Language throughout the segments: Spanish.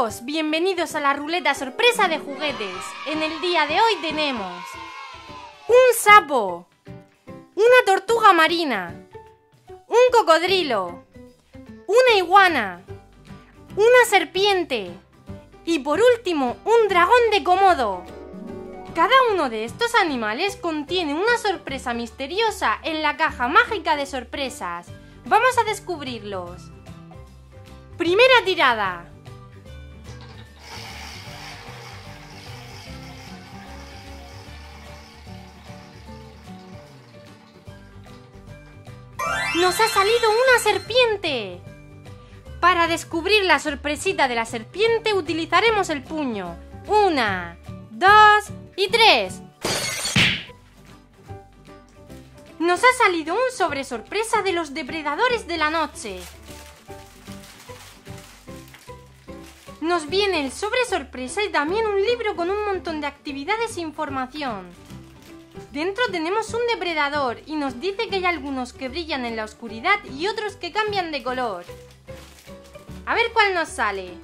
Amigos, bienvenidos a la ruleta sorpresa de juguetes. En el día de hoy tenemos un sapo, una tortuga marina, un cocodrilo, una iguana, una serpiente y por último un dragón de Komodo. Cada uno de estos animales contiene una sorpresa misteriosa en la caja mágica de sorpresas. Vamos a descubrirlos. Primera tirada. ¡Nos ha salido una serpiente! Para descubrir la sorpresita de la serpiente utilizaremos el puño. 1, 2 y 3. Nos ha salido un sobre sorpresa de los depredadores de la noche. Nos viene el sobre sorpresa y también un libro con un montón de actividades e información. Dentro tenemos un depredador y nos dice que hay algunos que brillan en la oscuridad y otros que cambian de color. A ver cuál nos sale.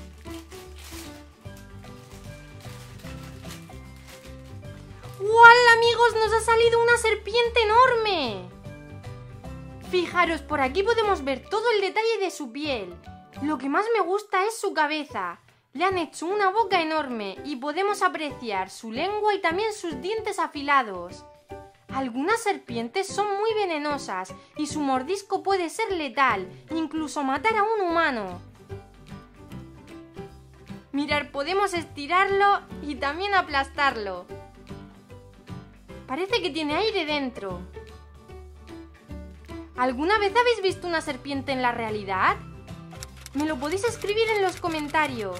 ¡Hola amigos! ¡Nos ha salido una serpiente enorme! Fijaros, por aquí podemos ver todo el detalle de su piel. Lo que más me gusta es su cabeza. Le han hecho una boca enorme y podemos apreciar su lengua y también sus dientes afilados. Algunas serpientes son muy venenosas y su mordisco puede ser letal, incluso matar a un humano. Mirad, podemos estirarlo y también aplastarlo. Parece que tiene aire dentro. ¿Alguna vez habéis visto una serpiente en la realidad? Me lo podéis escribir en los comentarios.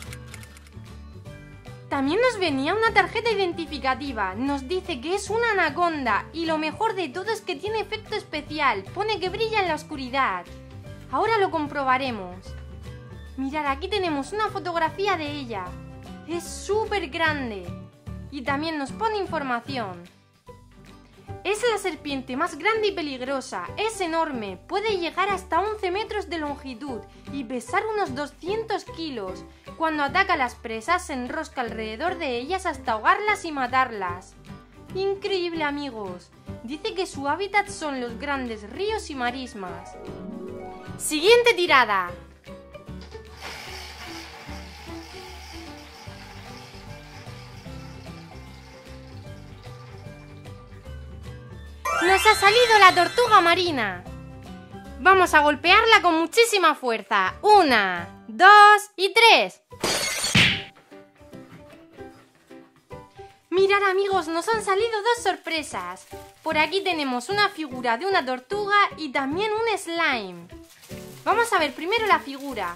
También nos venía una tarjeta identificativa. Nos dice que es una anaconda y lo mejor de todo es que tiene efecto especial. Pone que brilla en la oscuridad. Ahora lo comprobaremos. Mirad, aquí tenemos una fotografía de ella. Es súper grande. Y también nos pone información. Es la serpiente más grande y peligrosa, es enorme, puede llegar hasta 11 metros de longitud y pesar unos 200 kilos. Cuando ataca a las presas se enrosca alrededor de ellas hasta ahogarlas y matarlas. Increíble amigos, dice que su hábitat son los grandes ríos y marismas. Siguiente tirada. ¡Nos ha salido la tortuga marina! Vamos a golpearla con muchísima fuerza. 1, 2 y 3. Mirad amigos, nos han salido dos sorpresas. Por aquí tenemos una figura de una tortuga y también un slime. Vamos a ver primero la figura.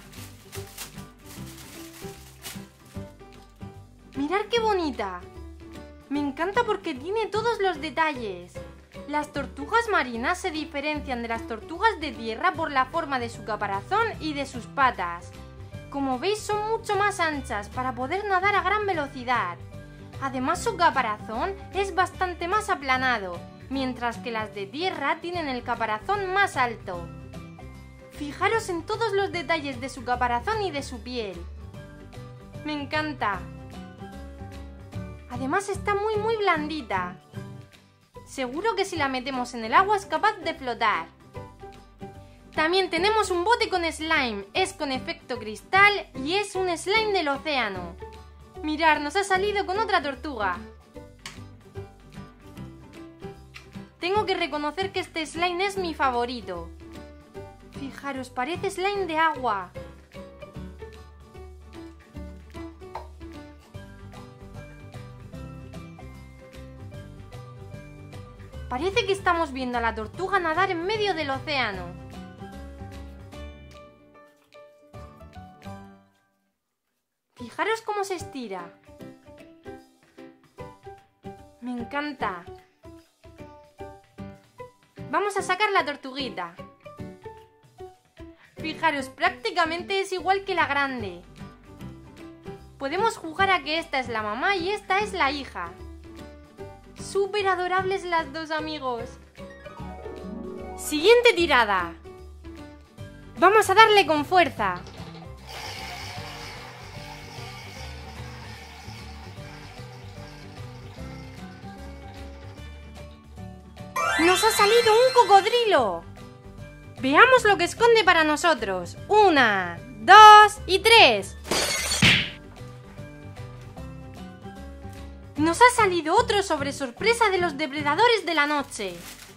Mirad qué bonita. Me encanta porque tiene todos los detalles. Las tortugas marinas se diferencian de las tortugas de tierra por la forma de su caparazón y de sus patas. Como veis son mucho más anchas para poder nadar a gran velocidad. Además su caparazón es bastante más aplanado, mientras que las de tierra tienen el caparazón más alto. Fijaros en todos los detalles de su caparazón y de su piel. Me encanta. Además está muy blandita. Seguro que si la metemos en el agua es capaz de flotar. También tenemos un bote con slime. Es con efecto cristal y es un slime del océano. Mirad, nos ha salido con otra tortuga. Tengo que reconocer que este slime es mi favorito. Fijaros, parece slime de agua. Parece que estamos viendo a la tortuga nadar en medio del océano. Fijaros cómo se estira. Me encanta. Vamos a sacar la tortuguita. Fijaros, prácticamente es igual que la grande. Podemos jugar a que esta es la mamá y esta es la hija. Súper adorables las dos amigos. Siguiente tirada. Vamos a darle con fuerza. ¡Nos ha salido un cocodrilo! Veamos lo que esconde para nosotros. 1, 2 y 3. Nos ha salido otro sobre sorpresa de los depredadores de la noche.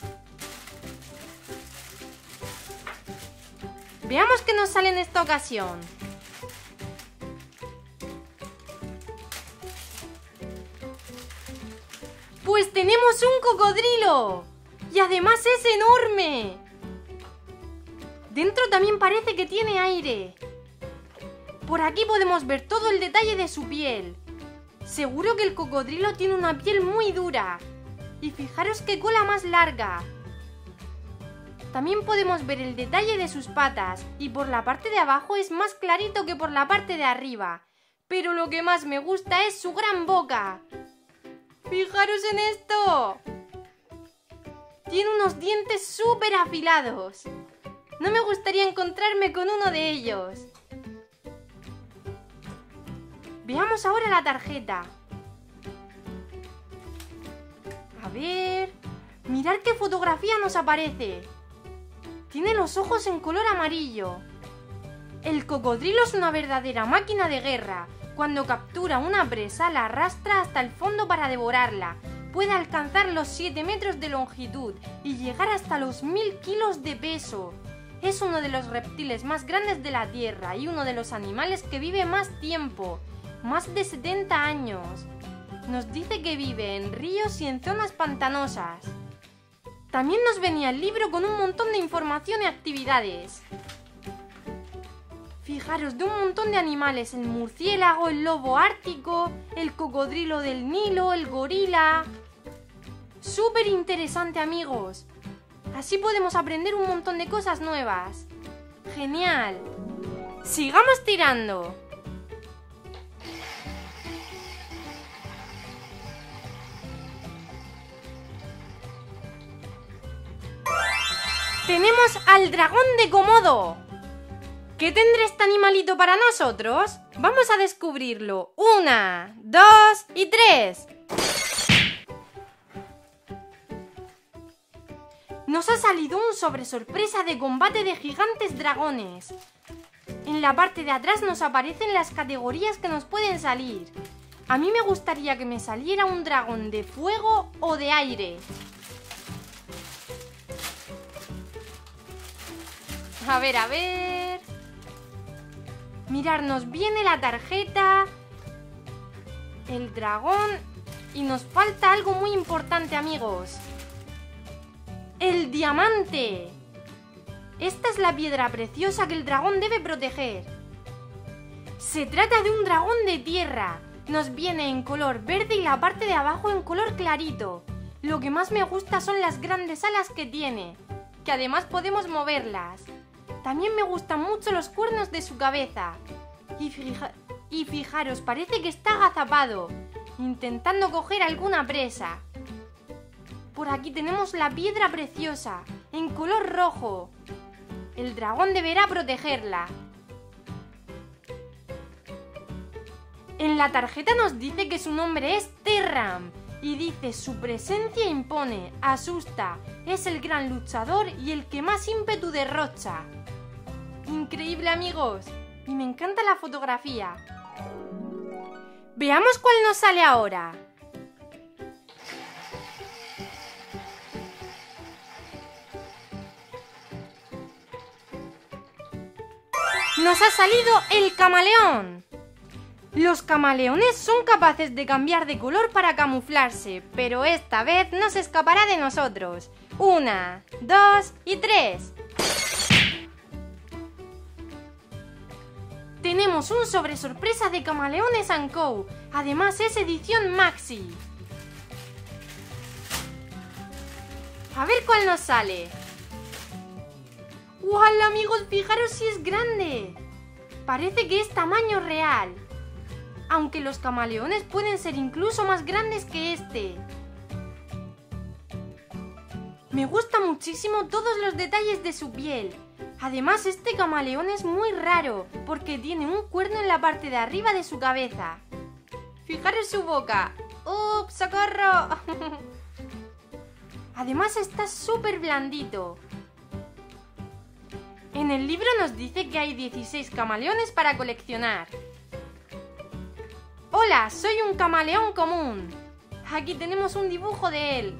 Veamos qué nos sale en esta ocasión. Pues tenemos un cocodrilo. Y además es enorme. Dentro también parece que tiene aire. Por aquí podemos ver todo el detalle de su piel. Seguro que el cocodrilo tiene una piel muy dura. Y fijaros qué cola más larga. También podemos ver el detalle de sus patas. Y por la parte de abajo es más clarito que por la parte de arriba. Pero lo que más me gusta es su gran boca. ¡Fijaros en esto! Tiene unos dientes súper afilados. No me gustaría encontrarme con uno de ellos. Veamos ahora la tarjeta. A ver... Mirad qué fotografía nos aparece. Tiene los ojos en color amarillo. El cocodrilo es una verdadera máquina de guerra. Cuando captura una presa, la arrastra hasta el fondo para devorarla. Puede alcanzar los 7 metros de longitud y llegar hasta los 1000 kilos de peso. Es uno de los reptiles más grandes de la Tierra y uno de los animales que vive más tiempo, más de 70 años. Nos dice que vive en ríos y en zonas pantanosas. También nos venía el libro con un montón de información y actividades. Fijaros, de un montón de animales: el murciélago, el lobo ártico, el cocodrilo del Nilo, el gorila... ¡Súper interesante, amigos! Así podemos aprender un montón de cosas nuevas. ¡Genial! ¡Sigamos tirando! ¡Tenemos al dragón de Komodo! ¿Qué tendrá este animalito para nosotros? Vamos a descubrirlo. 1, 2 y 3. Nos ha salido un sobre sorpresa de combate de gigantes dragones. En la parte de atrás nos aparecen las categorías que nos pueden salir. A mí me gustaría que me saliera un dragón de fuego o de aire. A ver... Mirad, nos viene la tarjeta, el dragón y nos falta algo muy importante, amigos. ¡El diamante! Esta es la piedra preciosa que el dragón debe proteger. Se trata de un dragón de tierra. Nos viene en color verde y la parte de abajo en color clarito. Lo que más me gusta son las grandes alas que tiene, que además podemos moverlas. También me gustan mucho los cuernos de su cabeza. Y fijaros, parece que está agazapado, intentando coger alguna presa. Por aquí tenemos la piedra preciosa, en color rojo. El dragón deberá protegerla. En la tarjeta nos dice que su nombre es Terram. Y dice: su presencia impone, asusta, es el gran luchador y el que más ímpetu derrocha. Increíble, amigos, y me encanta la fotografía. Veamos cuál nos sale ahora. Nos ha salido el camaleón. Los camaleones son capaces de cambiar de color para camuflarse, pero esta vez no se escapará de nosotros. 1, 2 y 3. Tenemos un sobre sorpresa de Camaleones & Co. Además es edición maxi. A ver cuál nos sale. ¡Wow, amigos! Fijaros si es grande. Parece que es tamaño real. Aunque los camaleones pueden ser incluso más grandes que este. Me gusta muchísimo todos los detalles de su piel. Además, este camaleón es muy raro porque tiene un cuerno en la parte de arriba de su cabeza. Fijaros su boca. ¡Ups! ¡Socorro! Además está súper blandito. En el libro nos dice que hay 16 camaleones para coleccionar. ¡Hola! Soy un camaleón común. Aquí tenemos un dibujo de él.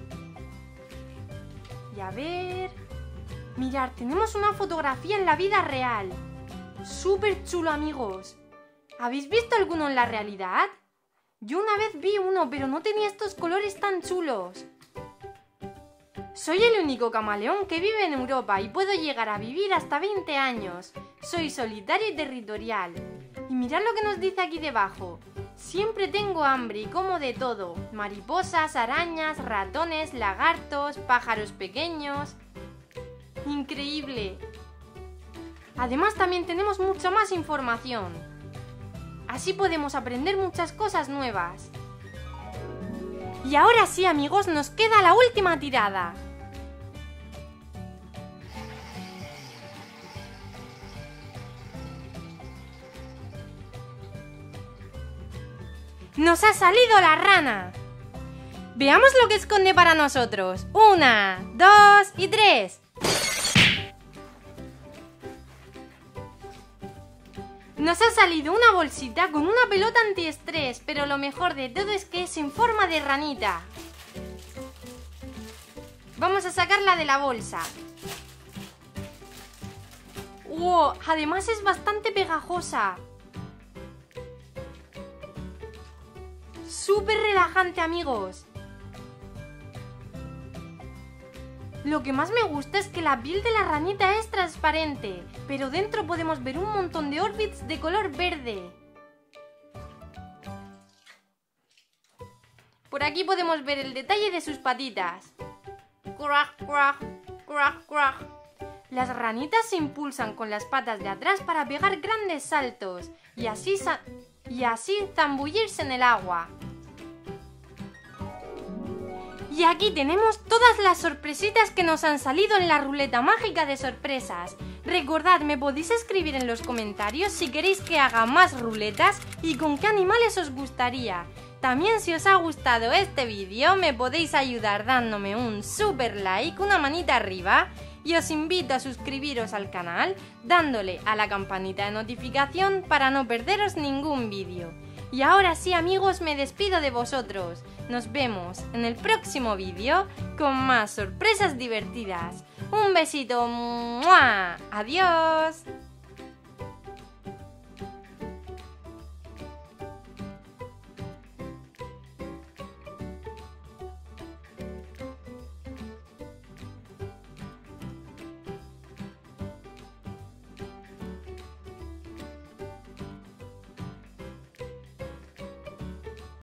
Y a ver... Mirad, tenemos una fotografía en la vida real. ¡Súper chulo, amigos! ¿Habéis visto alguno en la realidad? Yo una vez vi uno, pero no tenía estos colores tan chulos. Soy el único camaleón que vive en Europa y puedo llegar a vivir hasta 20 años. Soy solitario y territorial. Y mirad lo que nos dice aquí debajo. Siempre tengo hambre y como de todo. Mariposas, arañas, ratones, lagartos, pájaros pequeños. ¡Increíble! Además también tenemos mucha más información. Así podemos aprender muchas cosas nuevas. Y ahora sí, amigos, nos queda la última tirada. ¡Nos ha salido la rana! Veamos lo que esconde para nosotros. 1, 2 y 3. Nos ha salido una bolsita con una pelota antiestrés, pero lo mejor de todo es que es en forma de ranita. Vamos a sacarla de la bolsa. ¡Wow! Además es bastante pegajosa. Súper relajante, amigos. Lo que más me gusta es que la piel de la ranita es transparente, pero dentro podemos ver un montón de orbits de color verde. Por aquí podemos ver el detalle de sus patitas. ¡Crack, crack, crack, crack! Las ranitas se impulsan con las patas de atrás para pegar grandes saltos y así zambullirse en el agua. Y aquí tenemos todas las sorpresitas que nos han salido en la ruleta mágica de sorpresas. Recordad, me podéis escribir en los comentarios si queréis que haga más ruletas y con qué animales os gustaría. También, si os ha gustado este vídeo, me podéis ayudar dándome un super like, una manita arriba, y os invito a suscribiros al canal dándole a la campanita de notificación para no perderos ningún vídeo. Y ahora sí, amigos, me despido de vosotros. Nos vemos en el próximo vídeo con más sorpresas divertidas. Un besito. ¡Mua! ¡Adiós!